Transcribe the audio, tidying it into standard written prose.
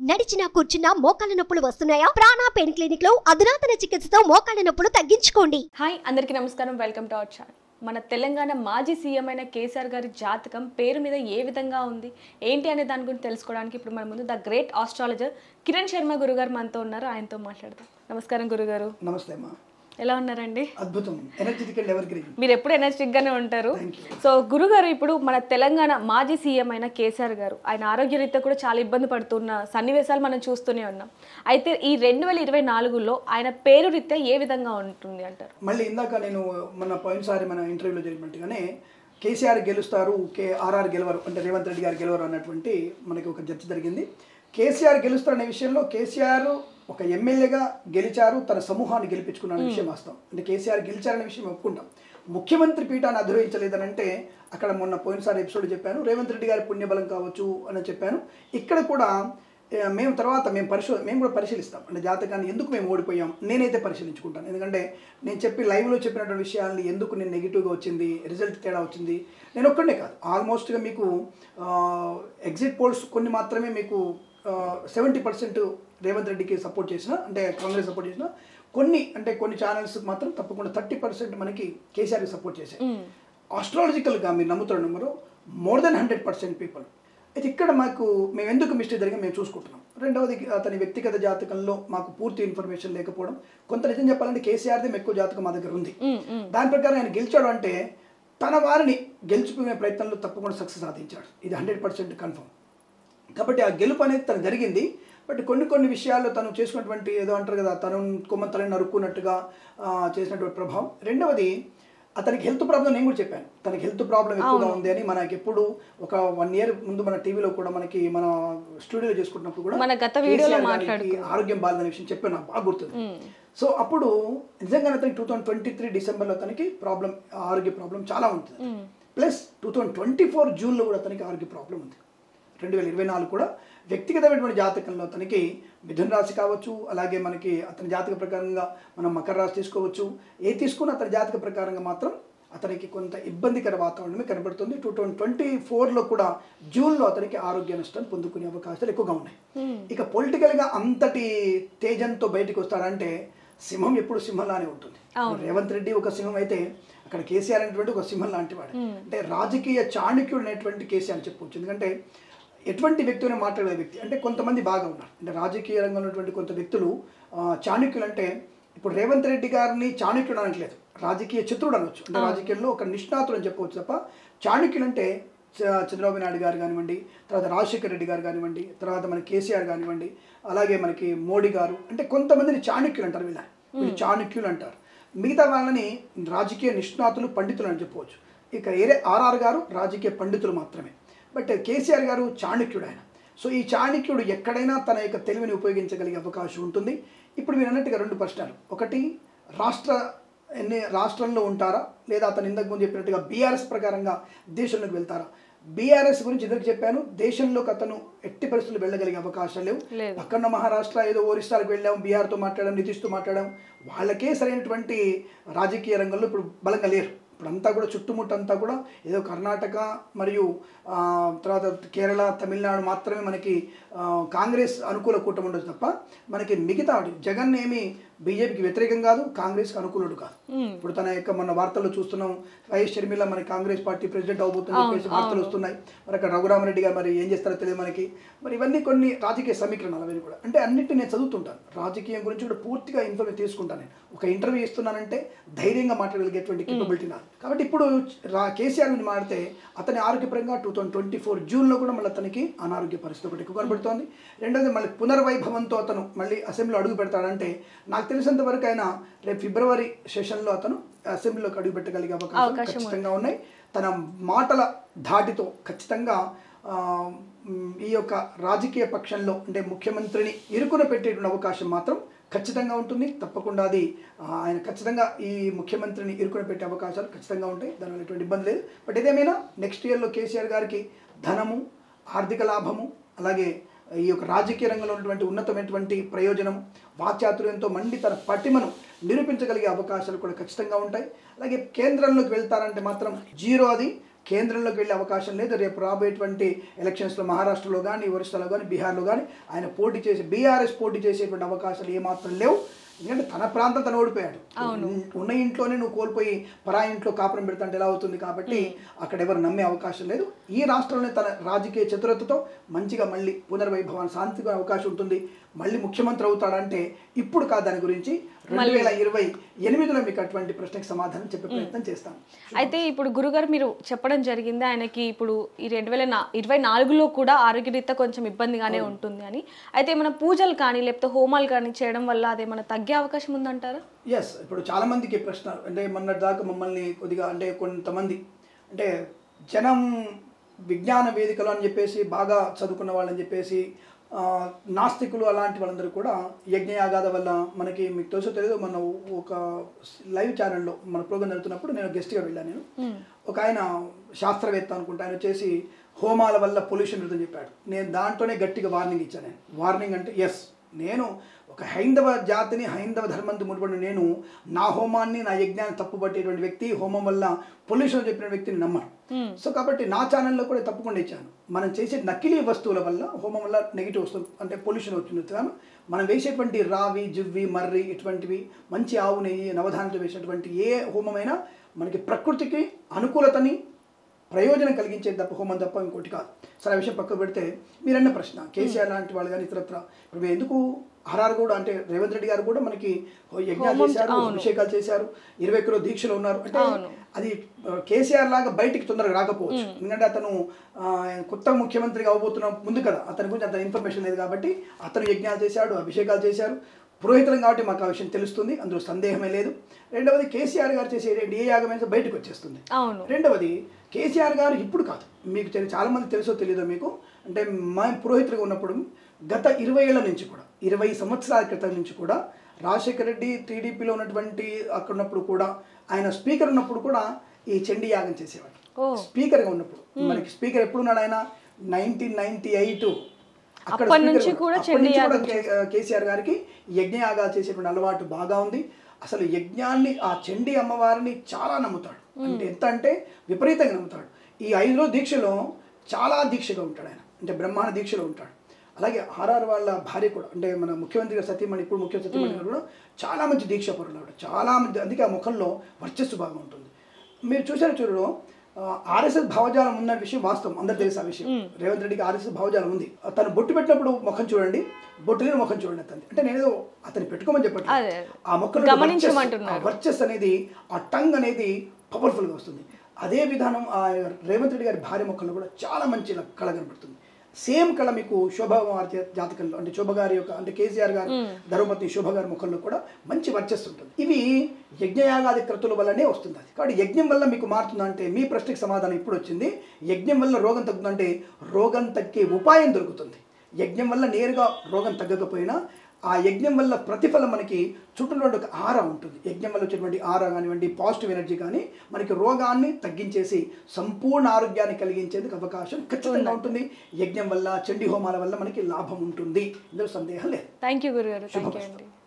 నడిచినా కూర్చున్నా మోకాళ్ళ నొప్పులు వస్తున్నాయా? ప్రాణ పెయిన్ క్లినిక్ లో అధునాతన చికిత్సతో మోకాళ్ళ నొప్పులు తగ్గించుకోండి. హాయ్ అందరికీ నమస్కారం, వెల్కమ్ టు అవర్ ఛానల్. మన తెలంగాణ మాజీ సీఎం అయిన కేసీఆర్ గారి జాతకం పేరు మీద ఏ విధంగా ఉంది ఏంటి అనే దాని గురించి తెలుసుకోవడానికి ఇప్పుడు మన ముందు the great astrologer Kiran Sharma గురుగారు మనతో ఉన్నారు. ఆయనతో మాట్లాడదాం. నమస్కారం గురుగారు. నమస్తే అమ్మా. ఎలా ఉన్నారండి? అద్భుతం. Energetical evergreen. మీరు ఎప్పుడు ఎనర్జెటిక్ గానే ఉంటారు. సో గురుగారు, ఇప్పుడు మన తెలంగాణ మాజీ సీఎం అయిన కేసీఆర్ గారు ఆయన ఆరోగ్యరీత్యా కూడా చాలా ఇబ్బంది పడుతున్న సన్నివేశాలు మనం చూస్తూనే ఉన్నాం. అయితే ఈ 2024లో ఆయన పేరు రీత్యా ఏ విధంగా ఉంటుంది అంటారు? మళ్ళీ ఇందాక నేను పోయినసారి మన ఇంటర్వ్యూలో జరిగినట్టుగానే కేసీఆర్ గెలుస్తారు, ఆర్ఆర్ గెలవరు, అంటే రేవంత్ రెడ్డి గారు గెలవరు అన్నటువంటి మనకి ఒక చర్చ జరిగింది. కేసీఆర్ గెలుస్తారనే విషయంలో కేసీఆర్ ఒక ఎమ్మెల్యేగా గెలిచారు, తన సమూహాన్ని గెలిపించుకున్న విషయం వాస్తవం. అంటే కేసీఆర్ గెలిచారనే విషయం ఒప్పుకుంటాం. ముఖ్యమంత్రి పీఠాన్ని అధిరోహించలేదనంటే అక్కడ మొన్న పోయినసారి ఎపిసోడ్ చెప్పాను, రేవంత్ రెడ్డి గారి పుణ్యబలం కావచ్చు అని చెప్పాను. ఇక్కడ కూడా మేము కూడా పరిశీలిస్తాం. అంటే జాతకాన్ని ఎందుకు మేము ఓడిపోయాం నేనైతే పరిశీలించుకుంటాను. ఎందుకంటే నేను లైవ్లో చెప్పినటువంటి విషయాల్ని ఎందుకు నేను నెగిటివ్గా వచ్చింది, రిజల్ట్ తేడా వచ్చింది, నేను ఒక్కడే కాదు, ఆల్మోస్ట్గా మీకు ఎగ్జిట్ పోల్స్ కొన్ని మాత్రమే మీకు 70% రేవంత్ రెడ్డికి సపోర్ట్ చేసిన, అంటే కాంగ్రెస్ సపోర్ట్ చేసిన, కొన్ని ఛానల్స్ మాత్రం తప్పకుండా 30% మనకి కేసీఆర్కి సపోర్ట్ చేశాయి. ఆస్ట్రాలజికల్గా మీరు నమ్ముతున్న నెంబరు మోర్ దెన్ 100% పీపుల్. అయితే ఇక్కడ మేము ఎందుకు మిస్టేక్ జరిగి మేము చూసుకుంటున్నాం. రెండవది, అతని వ్యక్తిగత జాతకంలో మాకు పూర్తి ఇన్ఫర్మేషన్ లేకపోవడం. కొంత నిజం చెప్పాలంటే కేసీఆర్ది ఎక్కువ జాతకం మా దగ్గర ఉంది. దాని ప్రకారం ఆయన గెలిచాడు అంటే తన వారిని గెలుచుకునే ప్రయత్నంలో తప్పకుండా సక్సెస్ సాధించాడు. ఇది 100% కన్ఫర్మ్. కాబట్టి ఆ గెలుపు అనేది తను జరిగింది. బట్ కొన్ని విషయాల్లో తను చేసుకున్నటువంటి, ఏదో అంటారు కదా, తను కొమ్మంతలని నరుక్కున్నట్టుగా చేసినటువంటి ప్రభావం. రెండవది, అతనికి హెల్త్ ప్రాబ్లం నేను కూడా చెప్పాను. తనకి హెల్త్ ప్రాబ్లం ఎక్కువగా ఉంది అని మనకి ఎప్పుడు ఒక 1 year ముందు మన టీవీలో కూడా మన స్టూడియోలో చేసుకుంటున్నప్పుడు కూడా ఆరోగ్యం బాగాలేదనే విషయం చెప్పాను, నాకు బాగా గుర్తుంది. సో అప్పుడు నిజంగానే అతనికి 2023 డిసెంబర్లో అతనికి ఆరోగ్య ప్రాబ్లం చాలా ఉంటుంది. ప్లస్ 2024 జూన్లో కూడా అతనికి ఆరోగ్య ప్రాబ్లం ఉంది. 2024 కూడా వ్యక్తిగతమైనటువంటి జాతకంలో అతనికి మిథున రాశి కావచ్చు, అలాగే మనకి అతని జాతక ప్రకారంగా మనం మకర రాశి తీసుకోవచ్చు. తీసుకున్న అతని జాతక ప్రకారంగా మాత్రం అతనికి కొంత ఇబ్బందికర వాతావరణమే కనబడుతుంది. 2024లో కూడా జూన్లో అతనికి ఆరోగ్య నష్టం పొందుకునే అవకాశాలు ఎక్కువగా ఉన్నాయి. ఇక పొలిటికల్గా అంతటి తేజంతో బయటకు వస్తాడంటే సింహం ఎప్పుడు సింహంలానే ఉంటుంది. రేవంత్ రెడ్డి ఒక సింహం అయితే అక్కడ కేసీఆర్ అనేటువంటి ఒక సింహం లాంటి వాడు. అంటే రాజకీయ చాణక్యుడు అనేటువంటి కేసీఆర్ చెప్పవచ్చు. ఎందుకంటే ఎటువంటి వ్యక్తిని మాట్లాడే వ్యక్తి అంటే కొంతమంది బాగా ఉన్నారు. అంటే రాజకీయ రంగంలో ఉన్నటువంటి కొంత వ్యక్తులు చాణక్యులు. అంటే ఇప్పుడు రేవంత్ రెడ్డి గారిని చాణక్యుడు అనట్లేదు, రాజకీయ చతురుడు అనొచ్చు. అంటే రాజకీయాల్లో ఒక నిష్ణాతుడు అని చెప్పవచ్చు తప్ప చాణక్యులు అంటే చంద్రబాబు నాయుడు గారు కానివ్వండి, తర్వాత రాజశేఖర రెడ్డి గారు కానివ్వండి, తర్వాత మన కేసీఆర్ కానివ్వండి, అలాగే మనకి మోడీ గారు, అంటే కొంతమందిని చాణక్యులు అంటారు. వీళ్ళు చాణక్యులు అంటారు. మిగతా వాళ్ళని రాజకీయ నిష్ణాతులు, పండితులు అని చెప్పవచ్చు. ఇక ఆర్ఆర్ గారు రాజకీయ పండితులు మాత్రమే. బట్ కేసీఆర్ గారు చాణక్యుడు ఆయన. సో ఈ చాణక్యుడు ఎక్కడైనా తన యొక్క తెలివిని ఉపయోగించగలిగే అవకాశం ఉంటుంది. ఇప్పుడు మీరు అన్నట్టుగా 2 ప్రశ్నలు. ఒకటి, రాష్ట్రంలో ఉంటారా, లేదా అతను ఇంతకు ముందు చెప్పినట్టుగా బీఆర్ఎస్ ప్రకారంగా దేశంలోకి వెళ్తారా. బీఆర్ఎస్ గురించి ఇద్దరికి చెప్పాను, దేశంలోకి అతను ఎట్టి పరిస్థితులు వెళ్ళగలిగే అవకాశాలు లేవు. పక్కన మహారాష్ట్ర, ఏదో ఒరిస్సాలకు వెళ్ళాం, బీహార్తో మాట్లాడాం, నితీష్తో మాట్లాడాం, వాళ్ళకే సరైనటువంటి రాజకీయ రంగంలో ఇప్పుడు బలంగా లేరు. ఇప్పుడంతా కూడా చుట్టుముట్టంతా కూడా ఏదో కర్ణాటక మరియు తర్వాత కేరళ, తమిళనాడు మాత్రమే మనకి కాంగ్రెస్ అనుకూల కూటమి ఉండొచ్చు తప్ప మనకి మిగతా జగన్ ఏమి బీజేపీకి వ్యతిరేకం కాదు, కాంగ్రెస్కి అనుకూలుడు కాదు. ఇప్పుడు తన యొక్క మన వార్తల్లో చూస్తున్నాం, వైఎస్ షర్మిల మన కాంగ్రెస్ పార్టీ ప్రెసిడెంట్ అవబోతుంది వార్తలు వస్తున్నాయి. మరి అక్కడ రఘురామరెడ్డి గారు మరి ఏం చేస్తారో తెలియదు మనకి. మరి ఇవన్నీ కొన్ని రాజకీయ సమీకరణాలు అవన్నీ కూడా. అంటే అన్నింటినీ నేను చదువుతుంటాను, రాజకీయం గురించి కూడా పూర్తిగా ఇన్ఫర్మేషన్ తీసుకుంటాను. నేను ఒక ఇంటర్వ్యూ ఇస్తున్నానంటే ధైర్యంగా మాట్లాడగలిగేటువంటి కేపబిలిటీ నాది. కాబట్టి ఇప్పుడు కేసీఆర్ గురించి మాట్లాడితే అతని ఆరోగ్యపరంగా 2024 జూన్లో కూడా మళ్ళీ అతనికి అనారోగ్య పరిస్థితి ఒకటి ఎక్కువ కనబడుతోంది. రెండోది, మళ్ళీ పునర్వైభవంతో అతను మళ్ళీ అసెంబ్లీలో అడుగు పెడతాడంటే నాకు తెలిసినంత వరకు ఆయన రేపు ఫిబ్రవరి సెషన్లో అతను అసెంబ్లీలోకి అడుగు పెట్టగలిగే అవకాశాలు ఖచ్చితంగా ఉన్నాయి. తన మాటల ధాటితో ఖచ్చితంగా ఈ యొక్క రాజకీయ పక్షంలో అంటే ముఖ్యమంత్రిని ఇరుకున పెట్టేటువంటి అవకాశం మాత్రం ఖచ్చితంగా ఉంటుంది. తప్పకుండా అది ఆయన ఖచ్చితంగా ఈ ముఖ్యమంత్రిని ఇరుకున పెట్టే అవకాశాలు ఖచ్చితంగా ఉంటాయి. దానివల్ల ఎటువంటి ఇబ్బంది లేదు. బట్ ఏదేమైనా నెక్స్ట్ ఇయర్లో కేసీఆర్ గారికి ధనము, ఆర్థిక లాభము, అలాగే ఈ యొక్క రాజకీయ రంగంలో ఉన్నటువంటి ఉన్నతమైనటువంటి ప్రయోజనం, వాక్చాతుర్యంతో మండి తన పటిమను నిరూపించగలిగే అవకాశాలు కూడా ఖచ్చితంగా ఉంటాయి. అలాగే కేంద్రంలోకి వెళ్తారంటే మాత్రం జీరో అది. కేంద్రంలోకి వెళ్ళే అవకాశం లేదు. రేపు రాబోయేటువంటి ఎలక్షన్స్లో మహారాష్ట్రలో కానీ, ఒరిస్సాలో కానీ, బీహార్లో కానీ ఆయన పోటీ చేసి బీఆర్ఎస్ పోటీ చేసేటువంటి అవకాశాలు ఏమాత్రం లేవు. ఎందుకంటే తన ప్రాంతం తను ఓడిపోయాడు. ఉన్న ఇంట్లోనే నువ్వు కోల్పోయి పరాయి ఇంట్లో కాపురం పెడతాంటే ఎలా అవుతుంది? కాబట్టి అక్కడ ఎవరు నమ్మే అవకాశం లేదు. ఈ రాష్ట్రంలోనే తన రాజకీయ చతురతతో మంచిగా మళ్ళీ పునర్వైభవాన్ని శాంతిగా అవకాశం ఉంటుంది. మళ్ళీ ముఖ్యమంత్రి అవుతాడంటే ఇప్పుడు కాదు, దాని గురించి 2028లో మీకు అటువంటి ప్రశ్నకు సమాధానం చెప్పే ప్రయత్నం చేస్తాం. అయితే ఇప్పుడు గురుగారు మీరు చెప్పడం జరిగింది ఆయనకి ఇప్పుడు ఈ 2024లో కూడా ఆరోగ్యరీత్యా కొంచెం ఇబ్బందిగానే ఉంటుంది అని. అయితే మన పూజలు కానీ లేకపోతే హోమాలు కానీ చేయడం వల్ల అదేమన్నా తగ్గే అవకాశం ఉందంటారా? ఎస్, ఇప్పుడు చాలా మందికి ప్రశ్న అంటే మొన్నటి దాకా మమ్మల్ని కొద్దిగా అంటే కొంతమంది అంటే జనం విజ్ఞాన వేదికలు అని చెప్పేసి బాగా చదువుకున్న వాళ్ళని చెప్పేసి నాస్తికులు అలాంటి వాళ్ళందరూ కూడా యజ్ఞయాగాద వల్ల మనకి మీకు తెలుసో తెలియదు, మన ఒక లైవ్ ఛానల్లో మన ప్రోగ్రామ్ జరుగుతున్నప్పుడు నేను గెస్ట్గా వెళ్ళాను. నేను ఒక ఆయన శాస్త్రవేత్త అనుకుంటా, ఆయన వచ్చేసి హోమాల వల్ల పొల్యూషన్ ఉంటుందని చెప్పాడు. నేను దాంట్లోనే గట్టిగా వార్నింగ్ ఇచ్చాను. నేను వార్నింగ్ అంటే ఎస్, నేను ఒక హైందవ జాతిని హైందవ ధర్మంతో ముడిపడిన నేను నా హోమాన్ని నా యజ్ఞాన్ని తప్పుపట్టేటువంటి వ్యక్తి, హోమం వల్ల పొల్యూషన్ చెప్పిన వ్యక్తిని నమ్మను. సో కాబట్టి నా ఛానల్లో కూడా తప్పకుండా ఇచ్చాను. మనం చేసే నకిలీ వస్తువుల వల్ల హోమం వల్ల నెగిటివ్ వస్తుంది అంటే పొల్యూషన్ అవుతుంది. మనం వేసేటువంటి రావి, జివ్వి, మర్రి ఇటువంటివి మంచి ఆవు నెయ్యి నవధానంతో వేసినటువంటి ఏ హోమమైనా మనకి ప్రకృతికి అనుకూలతని ప్రయోజనం కలిగించేది తప్ప హోమం తప్ప ఇంకోటి కాదు. సరే, ఆ విషయం పక్కకు పెడితే మీరన్న ప్రశ్న కేసీఆర్ లాంటి వాళ్ళు కానీ ఇతరత్ర ఇప్పుడు ఎందుకు ఆర్ఆర్ కూడా అంటే రేవంత్ రెడ్డి గారు కూడా మనకి యజ్ఞాలు చేశారు, అభిషేకాలు చేశారు, 20 కిలో దీక్షలో ఉన్నారు. అంటే అది కేసీఆర్ లాగా బయటికి తొందరగా రాకపోవచ్చు. ఎందుకంటే అతను కొత్త ముఖ్యమంత్రిగా అవబోతున్న ముందు కదా, అతని గురించి అంత ఇన్ఫర్మేషన్ లేదు కాబట్టి అతను యజ్ఞాలు చేశాడు, అభిషేకాలు చేశారు, పురోహితులం కాబట్టి మాకు ఆ విషయం తెలుస్తుంది, అందులో సందేహమే లేదు. రెండవది కేసీఆర్ గారు చేసే ఏ యాగమైనా బయటకు వచ్చేస్తుంది. రెండవది కేసీఆర్ గారు ఇప్పుడు కాదు, మీకు చాలా మంది తెలుసో తెలియదో మీకు, అంటే మా పురోహితులుగా ఉన్నప్పుడు గత 20 ఏళ్ల నుంచి కూడా 20 సంవత్సరాల క్రితం నుంచి కూడా రాజశేఖర రెడ్డి టీడీపీలో ఉన్నటువంటి అక్కడ ఉన్నప్పుడు కూడా ఆయన స్పీకర్ ఉన్నప్పుడు కూడా ఈ చండీ యాగం చేసేవాడు. స్పీకర్గా ఉన్నప్పుడు మనకి స్పీకర్ ఎప్పుడున్నాడు ఆయన 1998 అక్కడ కేసీఆర్ గారికి యజ్ఞయాగాలు చేసేటువంటి అలవాటు బాగా ఉంది. అసలు యజ్ఞాన్ని ఆ చండీ అమ్మవారిని చాలా నమ్ముతాడు. అంటే ఎంత అంటే విపరీతంగా నమ్ముతాడు. ఈ 5 రోజుల దీక్షలో చాలా దీక్షగా ఉంటాడు ఆయన, అంటే బ్రహ్మాండ దీక్షలో ఉంటాడు. అలాగే ఆర్ఆర్ వాళ్ళ భార్య కూడా అంటే మన ముఖ్యమంత్రి గారు సతీమణి, ఇప్పుడు ముఖ్య సతీమణి గారు కూడా చాలా మంచి దీక్ష పరులు, చాలా మంది. అందుకే ఆ ముఖంలో వర్చస్సు బాగా ఉంటుంది. మీరు చూసారు చూడడం ఆర్ఎస్ఎస్ భావజాలం ఉన్న విషయం వాస్తవం, అందరు తెలుసు ఆ విషయం. రేవంత్ రెడ్డికి ఆర్ఎస్ఎస్ భావజాలం ఉంది. తను బొట్టు పెట్టినప్పుడు ముఖం చూడండి, బొట్టు లేని ముఖం చూడండి అతను. అంటే నేను అతను పెట్టుకోమని చెప్పట్లేదు, ఆ ముఖంలో వర్చస్ అనేది, ఆ టంగ్ అనేది పవర్ఫుల్గా వస్తుంది. అదే విధానం ఆ రేవంత్ రెడ్డి గారి భార్య ముఖంలో కూడా చాలా మంచి కళ కనబడుతుంది. సేమ్ కళ మీకు శోభ జాతకంలో అంటే శోభ గారి యొక్క అంటే కేసీఆర్ గారు ధర్మపతి శోభ గారి ముఖంలో కూడా మంచి వర్చస్సు ఉంటుంది. ఇవి యజ్ఞయాగాది క్రతుల వల్లనే వస్తుంది. అది కాబట్టి యజ్ఞం వల్ల మీకు మారుతుందంటే మీ ప్రశ్నకి సమాధానం ఇప్పుడు వచ్చింది. యజ్ఞం వల్ల రోగం తగ్గుతుందంటే రోగం తగ్గే ఉపాయం దొరుకుతుంది. యజ్ఞం వల్ల నేరుగా రోగం తగ్గకపోయినా ఆ యజ్ఞం వల్ల ప్రతిఫలం మనకి చుట్టూ ఒక ఆరా ఉంటుంది. యజ్ఞం వల్ల వచ్చేటువంటి ఆరా కానివ్వండి, పాజిటివ్ ఎనర్జీ కానీ మనకి రోగాన్ని తగ్గించేసి సంపూర్ణ ఆరోగ్యాన్ని కలిగించేందుకు అవకాశం ఖచ్చితంగా ఉంటుంది. యజ్ఞం వల్ల, చండీ హోమాల వల్ల మనకి లాభం ఉంటుంది, ఇందులో సందేహం లేదు. థ్యాంక్ యూ గురుగారు.